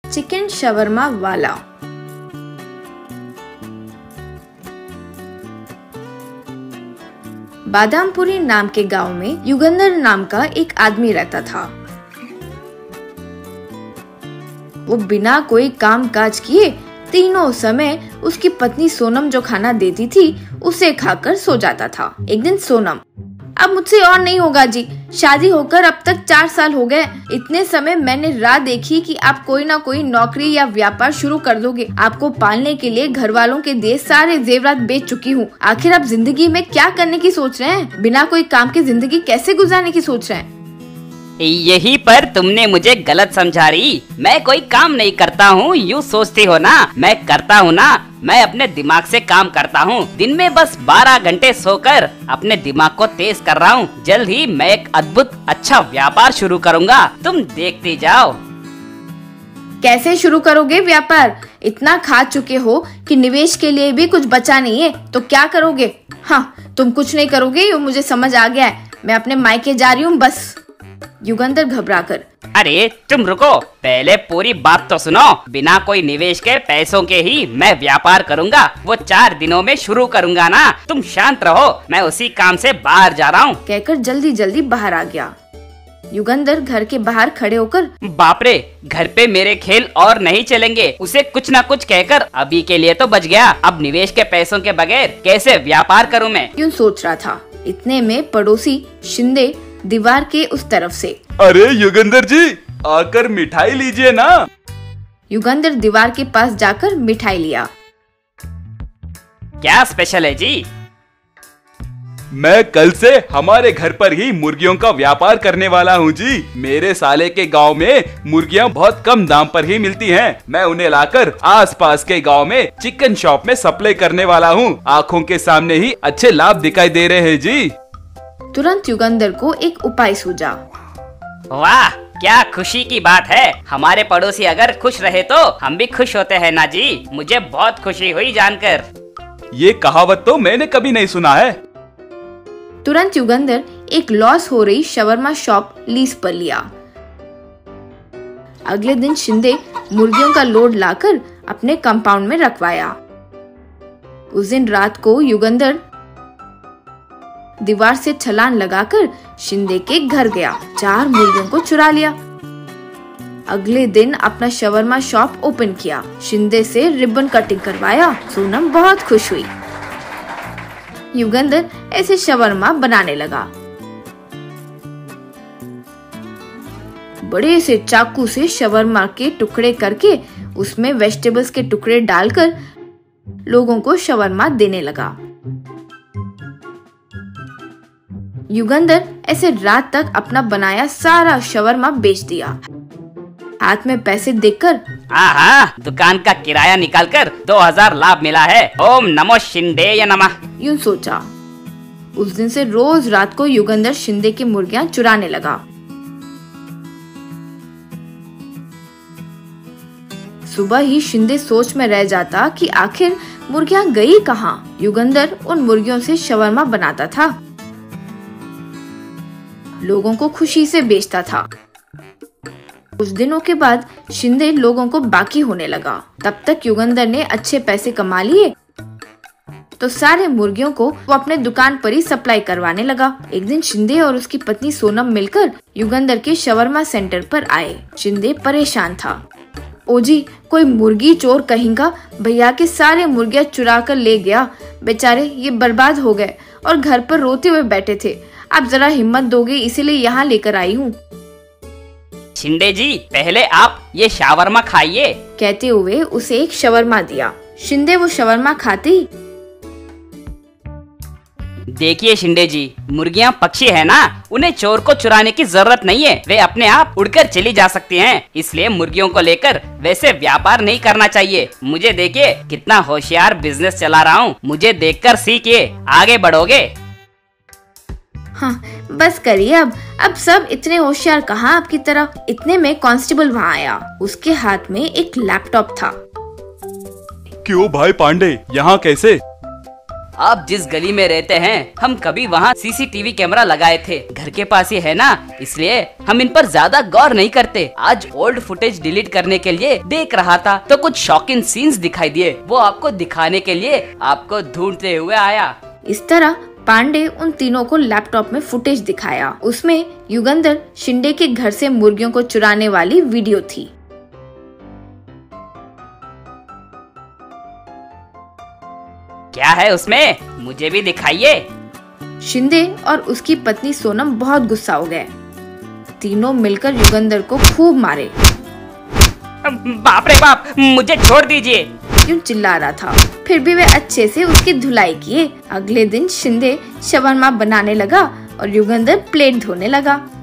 Chicken shawarma वाला। बादामपुरी नाम के गांव में युगंधर नाम का एक आदमी रहता था। वो बिना कोई काम काज किए तीनों समय उसकी पत्नी सोनम जो खाना देती थी उसे खाकर सो जाता था। एक दिन सोनम, अब मुझसे और नहीं होगा जी, शादी होकर अब तक 4 साल हो गए। इतने समय मैंने राह देखी कि आप कोई ना कोई नौकरी या व्यापार शुरू कर दोगे। आपको पालने के लिए घर वालों के दिए सारे जेवरात बेच चुकी हूँ। आखिर आप जिंदगी में क्या करने की सोच रहे हैं? बिना कोई काम के जिंदगी कैसे गुजारने की सोच रहे हैं? यही पर तुमने मुझे गलत समझा रही। मैं कोई काम नहीं करता हूँ, यूँ सोचती हो ना। मैं करता हूँ ना, मैं अपने दिमाग से काम करता हूँ। दिन में बस 12 घंटे सोकर अपने दिमाग को तेज कर रहा हूँ। जल्द ही मैं एक अद्भुत अच्छा व्यापार शुरू करूँगा, तुम देखती जाओ। कैसे शुरू करोगे व्यापार? इतना खा चुके हो कि निवेश के लिए भी कुछ बचा नहीं है, तो क्या करोगे? हाँ, तुम कुछ नहीं करोगे, ये मुझे समझ आ गया है। मैं अपने मायके जा रही हूँ बस। युगंधर घबराकर, अरे तुम रुको, पहले पूरी बात तो सुनो। बिना कोई निवेश के पैसों के ही मैं व्यापार करूंगा। वो 4 दिनों में शुरू करूंगा ना, तुम शांत रहो, मैं उसी काम से बाहर जा रहा हूँ। कहकर जल्दी जल्दी बाहर आ गया। युगंधर घर के बाहर खड़े होकर, बाप रे, घर पे मेरे खेल और नहीं चलेंगे। उसे कुछ न कुछ कहकर अभी के लिए तो बच गया। अब निवेश के पैसों के बगैर कैसे व्यापार करूँ मैं, यूँ सोच रहा था। इतने में पड़ोसी शिंदे दीवार के उस तरफ से, अरे युगंधर जी, आकर मिठाई लीजिए ना। युगंधर दीवार के पास जाकर मिठाई लिया। क्या स्पेशल है जी? मैं कल से हमारे घर पर ही मुर्गियों का व्यापार करने वाला हूँ जी। मेरे साले के गांव में मुर्गियाँ बहुत कम दाम पर ही मिलती हैं। मैं उन्हें लाकर आसपास के गांव में चिकन शॉप में सप्लाई करने वाला हूँ। आँखों के सामने ही अच्छे लाभ दिखाई दे रहे हैं जी। तुरंत युगंधर को एक उपाय सूझा। वाह, क्या खुशी की बात है। हमारे पड़ोसी अगर खुश रहे तो हम भी खुश होते हैं ना जी। मुझे बहुत खुशी हुई जानकर। ये कहावत तो मैंने कभी नहीं सुना है। तुरंत युगंधर एक लॉस हो रही शवरमा शॉप लीज पर लिया। अगले दिन शिंदे मुर्गियों का लोड लाकर अपने कंपाउंड में रखवाया। उस दिन रात को युगंधर दीवार से छलांग लगाकर शिंदे के घर गया। 4 मुर्गियों को चुरा लिया। अगले दिन अपना शवरमा शॉप ओपन किया। शिंदे से रिबन कटिंग करवाया। सोनम बहुत खुश हुई। युगंधर ऐसे शवरमा बनाने लगा। बड़े से चाकू से शवरमा के टुकड़े करके उसमें वेजिटेबल्स के टुकड़े डालकर लोगों को शवरमा देने लगा। युगंधर ऐसे रात तक अपना बनाया सारा शवरमा बेच दिया। हाथ में पैसे देखकर, आहा, दुकान का किराया निकालकर 2000 लाभ मिला है। ओम नमो शिंदे नमः, यूं सोचा। उस दिन से रोज रात को युगंधर शिंदे की मुर्गियां चुराने लगा। सुबह ही शिंदे सोच में रह जाता कि आखिर मुर्गियां गई कहाँ। युगंधर उन मुर्गियों से शवरमा बनाता था, लोगों को खुशी से बेचता था। कुछ दिनों के बाद शिंदे लोगों को बाकी होने लगा। तब तक युगंधर ने अच्छे पैसे कमा लिए तो सारे मुर्गियों को वो अपने दुकान पर ही सप्लाई करवाने लगा। एक दिन शिंदे और उसकी पत्नी सोनम मिलकर युगंधर के शवरमा सेंटर पर आए। शिंदे परेशान था। ओ जी, कोई मुर्गी चोर कहेगा भैया के सारे मुर्गियां चुरा कर ले गया। बेचारे ये बर्बाद हो गए और घर पर रोते हुए बैठे थे। आप जरा हिम्मत दोगे, इसीलिए यहाँ लेकर आई हूँ। शिंदे जी, पहले आप ये शावरमा खाइए, कहते हुए उसे एक शवरमा दिया। शिंदे वो शवरमा खाते ही, देखिए शिंदे जी, मुर्गियाँ पक्षी है ना, उन्हें चोर को चुराने की जरूरत नहीं है। वे अपने आप उड़कर चली जा सकती हैं। इसलिए मुर्गियों को लेकर वैसे व्यापार नहीं करना चाहिए। मुझे देखिए कितना होशियार बिजनेस चला रहा हूँ। मुझे देखकर सीखिए, आगे बढ़ोगे। हाँ, बस करिए अब सब इतने होशियार कहाँ आपकी तरह। इतने में कांस्टेबल वहाँ आया। उसके हाथ में एक लैपटॉप था। क्यों भाई पांडे, यहाँ कैसे? आप जिस गली में रहते हैं हम कभी वहाँ सीसीटीवी कैमरा लगाए थे, घर के पास ही है ना, इसलिए हम इन पर ज्यादा गौर नहीं करते। आज ओल्ड फुटेज डिलीट करने के लिए देख रहा था तो कुछ शॉकिंग सीन्स दिखाई दिए, वो आपको दिखाने के लिए आपको ढूंढते हुए आया। इस तरह पांडे उन तीनों को लैपटॉप में फुटेज दिखाया। उसमें युगंधर शिंदे के घर से मुर्गियों को चुराने वाली वीडियो थी। क्या है उसमें, मुझे भी दिखाइए। शिंदे और उसकी पत्नी सोनम बहुत गुस्सा हो गए। तीनों मिलकर युगंधर को खूब मारे। बाप रे बाप, मुझे छोड़ दीजिए, यूं चिल्ला रहा था। फिर भी वे अच्छे से उसकी धुलाई किए। अगले दिन शिंदे शवरमा बनाने लगा और युगंधर प्लेट धोने लगा।